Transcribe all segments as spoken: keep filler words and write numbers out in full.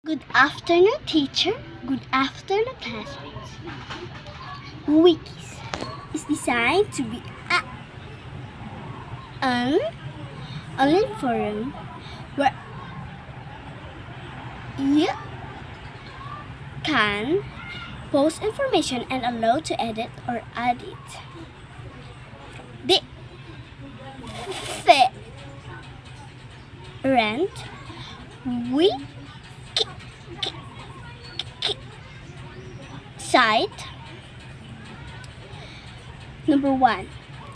Good afternoon, teacher. Good afternoon, classmates. Wikis is designed to be a, an online forum where you can post information and allowed to edit or add it. The rent we site number one,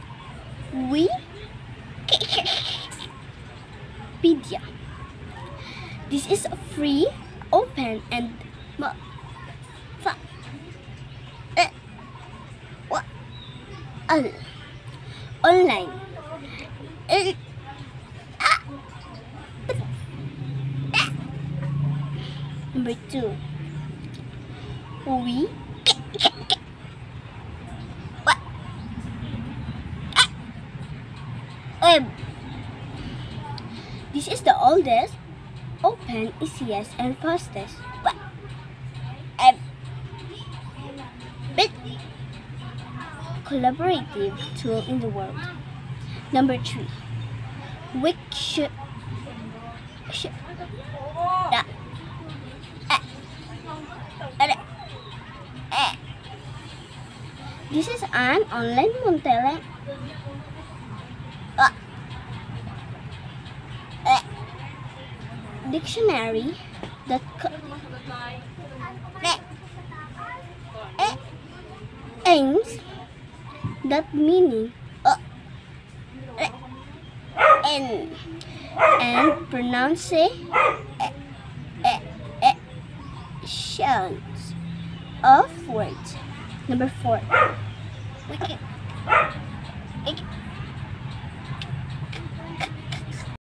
Wikipedia. This is a free, open, and online number two, we web. This is the oldest, open, easiest, and fastest web collaborative tool in the world. Number three, Wiksh. This is an online Montele uh, uh, dictionary that uh, uh, aims that meaning uh, uh, and and pronunciations of words. Number four, Wiki.